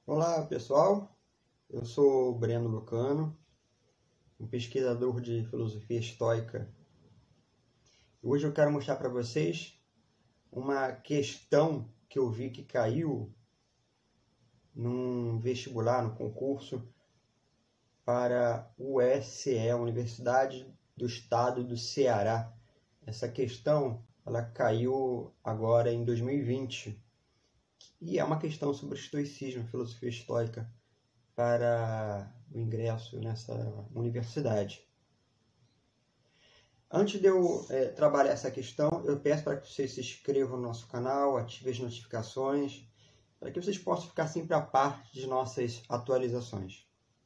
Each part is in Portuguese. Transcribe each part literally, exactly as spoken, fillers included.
Olá pessoal, eu sou o Breno Lucano, um pesquisador de filosofia estoica. Hoje eu quero mostrar para vocês uma questão que eu vi que caiu num vestibular, no concurso para o U S E, a Universidade do Estado do Ceará. Essa questão ela caiu agora em dois mil e vinte. E é uma questão sobre estoicismo, filosofia estoica, para o ingresso nessa universidade. Antes de eu é, trabalhar essa questão, eu peço para que vocês se inscrevam no nosso canal, ativem as notificações, para que vocês possam ficar sempre a par de nossas atualizações.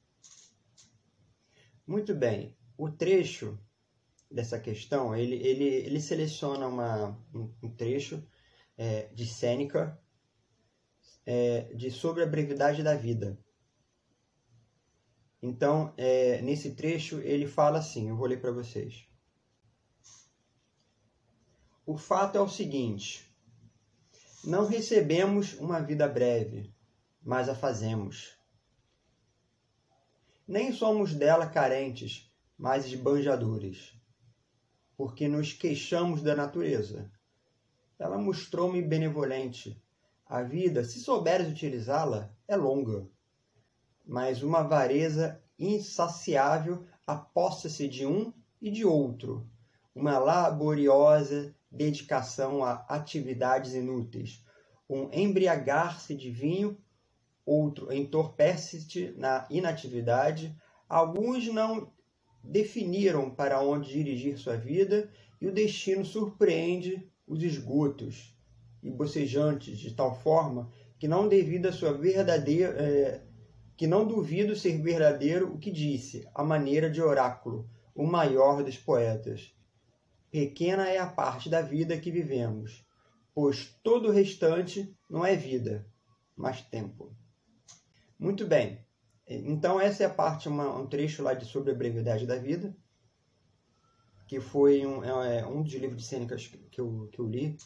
Muito bem, o trecho dessa questão, ele, ele, ele seleciona uma, um, um trecho é, de Sêneca, É, de sobre a brevidade da vida. Então, é, nesse trecho, ele fala assim, eu vou ler para vocês. O fato é o seguinte: não recebemos uma vida breve, mas a fazemos. Nem somos dela carentes, mas esbanjadores, porque nos queixamos da natureza. Ela mostrou-me benevolente. A vida, se souberes utilizá-la, é longa, mas uma avareza insaciável aposta-se de um e de outro, uma laboriosa dedicação a atividades inúteis, um embriagar-se de vinho, outro entorpece-se na inatividade. Alguns não definiram para onde dirigir sua vida e o destino surpreende os esgotos e bocejantes de tal forma que não devido a sua verdadeira, é, que não duvido ser verdadeiro o que disse, a maneira de oráculo, o maior dos poetas. Pequena é a parte da vida que vivemos, pois todo o restante não é vida, mas tempo. Muito bem, então essa é a parte, uma, um trecho lá de sobre a brevidade da vida, que foi um, é, um dos livros de Sêneca que eu, que eu li.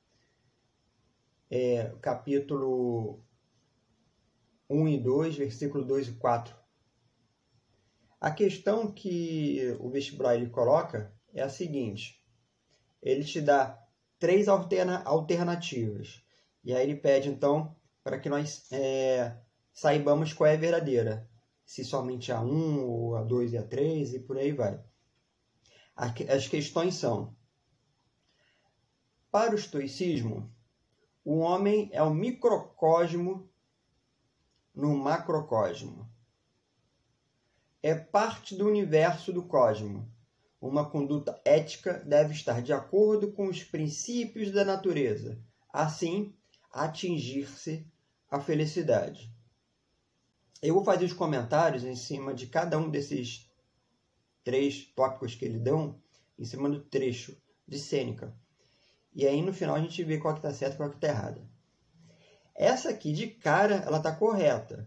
É, capítulo um e dois, versículo dois e quatro. A questão que o vestibular ele coloca é a seguinte: ele te dá três alterna alternativas, e aí ele pede então para que nós é, saibamos qual é a verdadeira, se somente a um, ou a dois e a três, e por aí vai. As questões são: para o estoicismo, o homem é um microcosmo no macrocosmo. É parte do universo do cosmo. Uma conduta ética deve estar de acordo com os princípios da natureza. Assim, atingir-se a felicidade. Eu vou fazer os comentários em cima de cada um desses três tópicos que ele dão, em cima do trecho de Sêneca. E aí, no final, a gente vê qual que está certo e qual que está errada. Essa aqui, de cara, ela está correta.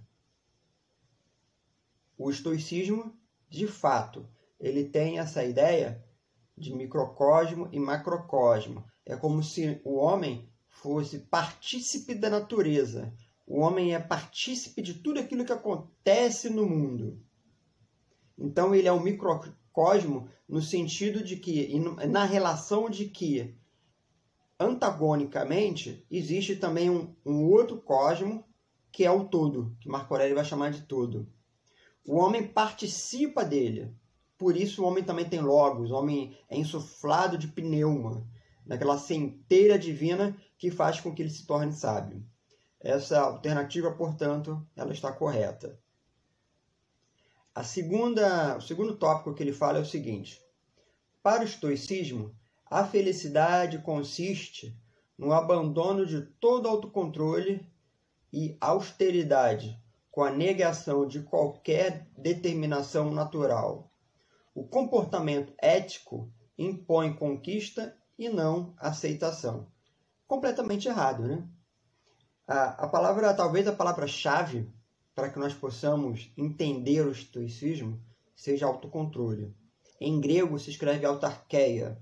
O estoicismo, de fato, ele tem essa ideia de microcosmo e macrocosmo. É como se o homem fosse partícipe da natureza. O homem é partícipe de tudo aquilo que acontece no mundo. Então, ele é um microcosmo no sentido de que, na relação de que, antagonicamente, existe também um, um outro cosmo, que é o todo, que Marco Aurélio vai chamar de todo. O homem participa dele, por isso o homem também tem logos, o homem é insuflado de pneuma, daquela centelha divina que faz com que ele se torne sábio. Essa alternativa, portanto, ela está correta. A segunda, o segundo tópico que ele fala é o seguinte: para o estoicismo, a felicidade consiste no abandono de todo autocontrole e austeridade, com a negação de qualquer determinação natural. O comportamento ético impõe conquista e não aceitação. Completamente errado, né? A, a palavra, talvez a palavra-chave para que nós possamos entender o estoicismo seja autocontrole. Em grego se escreve autarqueia.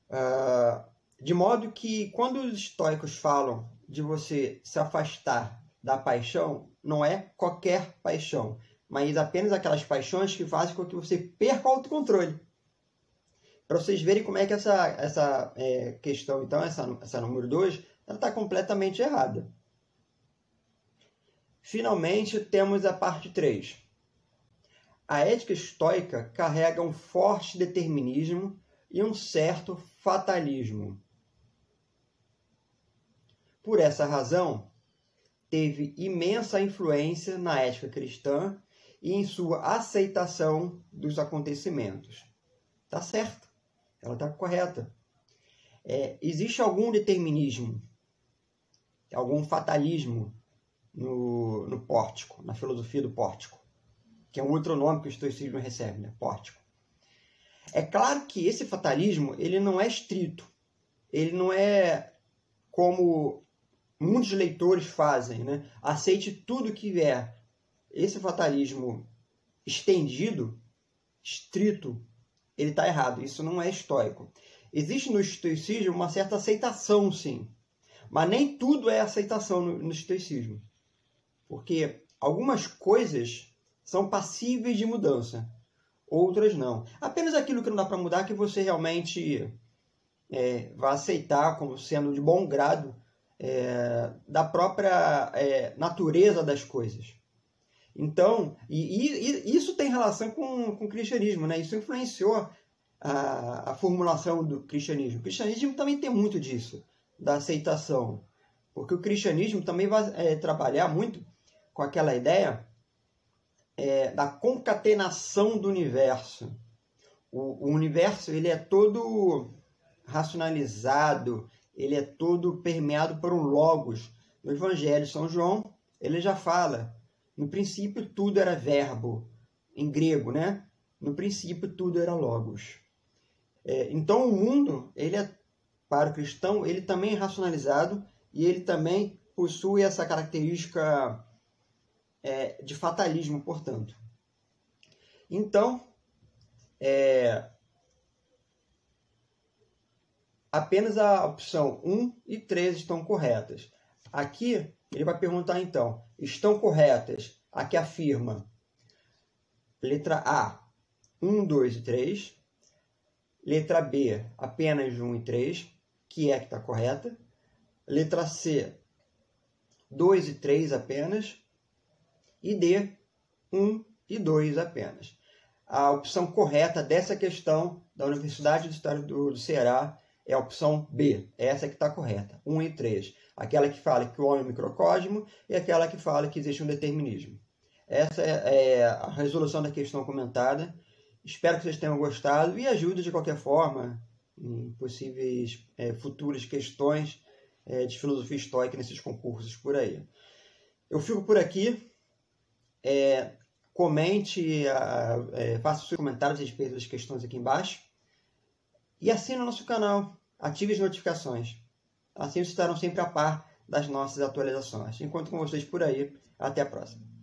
Uh, de modo que, quando os estoicos falam de você se afastar da paixão não é qualquer paixão, mas apenas aquelas paixões que fazem com que você perca o autocontrole. Para vocês verem como é que essa, essa é, questão, então, essa, essa número dois, ela está completamente errada. Finalmente, temos a parte três. A ética estoica carrega um forte determinismo e um certo fatalismo. Por essa razão, teve imensa influência na ética cristã e em sua aceitação dos acontecimentos. Tá certo, ela está correta. É, existe algum determinismo, algum fatalismo no, no pórtico, na filosofia do pórtico, que é um outro nome que o estoicismo recebe, né? Pórtico. É claro que esse fatalismo ele não é estrito, ele não é como muitos leitores fazem, né? Aceite tudo que vier. Esse fatalismo estendido, estrito, ele está errado. Isso não é estoico. Existe no estoicismo uma certa aceitação, sim. Mas nem tudo é aceitação no, no estoicismo. Porque algumas coisas são passíveis de mudança. Outras não. Apenas aquilo que não dá para mudar que você realmente é, vai aceitar como sendo de bom grado é, da própria é, natureza das coisas. Então, e, e isso tem relação com, com o cristianismo, né? Isso influenciou a, a formulação do cristianismo. O cristianismo também tem muito disso, da aceitação. Porque o cristianismo também vai é, trabalhar muito com aquela ideia é, da concatenação do universo. O, o universo ele é todo racionalizado, ele é todo permeado por um logos. No Evangelho de São João, ele já fala, no princípio tudo era verbo, em grego, né? No princípio tudo era logos. É, então o mundo, ele é, para o cristão, ele também é racionalizado e ele também possui essa característica é, de fatalismo, portanto. Então, é, apenas a opção um e três estão corretas. Aqui, ele vai perguntar, então, estão corretas a que afirma letra A, um, dois e três. Letra B, apenas um e três, que é que está correta. Letra C, dois e três apenas. E D, um e dois apenas. A opção correta dessa questão da Universidade do Estado do Ceará é a opção B. Essa que está correta, um e três. Aquela que fala que o homem é um microcosmo e aquela que fala que existe um determinismo. Essa é a resolução da questão comentada. Espero que vocês tenham gostado e ajude de qualquer forma em possíveis é, futuras questões é, de filosofia estoica nesses concursos por aí. Eu fico por aqui. É, comente, a, é, faça os seus comentários a respeito das questões aqui embaixo. E assine o nosso canal. Ative as notificações. Assim vocês estarão sempre a par das nossas atualizações. Encontro com vocês por aí. Até a próxima.